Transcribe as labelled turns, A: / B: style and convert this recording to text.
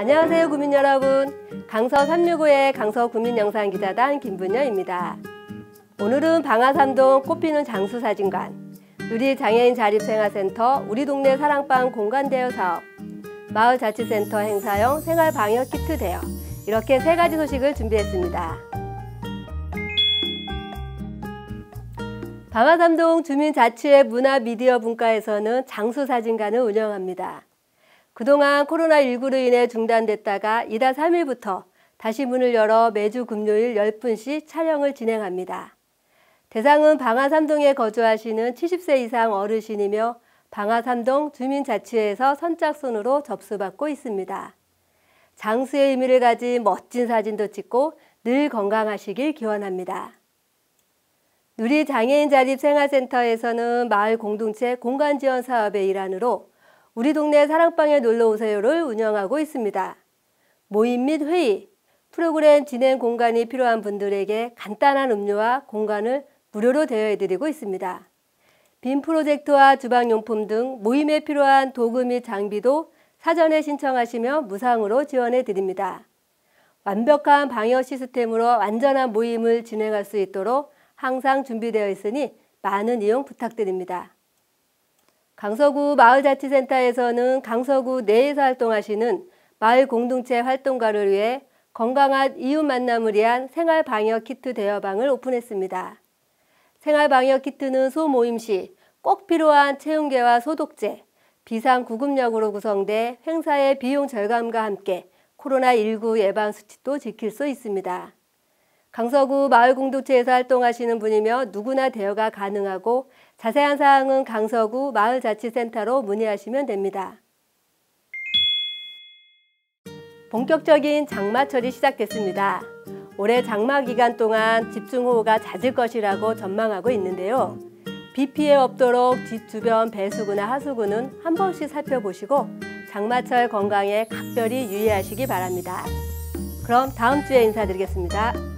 A: 안녕하세요 구민 여러분, 강서 365의 강서구민영상기자단 김분녀입니다. 오늘은 방화삼동 꽃피는 장수사진관, 누리장애인 자립생활센터 우리동네 사랑방 공간대여 사업, 마을자치센터 행사용 생활방역키트 대여, 이렇게 세 가지 소식을 준비했습니다. 방화삼동 주민자치회 문화미디어분과에서는 장수사진관을 운영합니다. 그동안 코로나19로 인해 중단됐다가 이달 3일부터 다시 문을 열어 매주 금요일 10분씩 촬영을 진행합니다. 대상은 방화삼동에 거주하시는 70세 이상 어르신이며 방화삼동 주민자치회에서 선착순으로 접수받고 있습니다. 장수의 의미를 가진 멋진 사진도 찍고 늘 건강하시길 기원합니다. 누리장애인 자립생활센터에서는 마을 공동체 공간지원 사업의 일환으로 우리 동네 사랑방에 놀러오세요를 운영하고 있습니다. 모임 및 회의, 프로그램 진행 공간이 필요한 분들에게 간단한 음료와 공간을 무료로 대여해드리고 있습니다. 빔 프로젝터와 주방용품 등 모임에 필요한 도구 및 장비도 사전에 신청하시면 무상으로 지원해드립니다. 완벽한 방역 시스템으로 완전한 모임을 진행할 수 있도록 항상 준비되어 있으니 많은 이용 부탁드립니다. 강서구 마을자치센터에서는 강서구 내에서 활동하시는 마을 공동체 활동가를 위해 건강한 이웃 만남을 위한 생활방역키트 대여방을 오픈했습니다. 생활방역키트는 소모임 시 꼭 필요한 체온계와 소독제, 비상구급력으로 구성돼 행사의 비용 절감과 함께 코로나19 예방 수칙도 지킬 수 있습니다. 강서구 마을공동체에서 활동하시는 분이며 누구나 대여가 가능하고 자세한 사항은 강서구 마을자치센터로 문의하시면 됩니다. 본격적인 장마철이 시작됐습니다. 올해 장마 기간 동안 집중호우가 잦을 것이라고 전망하고 있는데요. 비 피해 없도록 집 주변 배수구나 하수구는 한 번씩 살펴보시고 장마철 건강에 각별히 유의하시기 바랍니다. 그럼 다음 주에 인사드리겠습니다.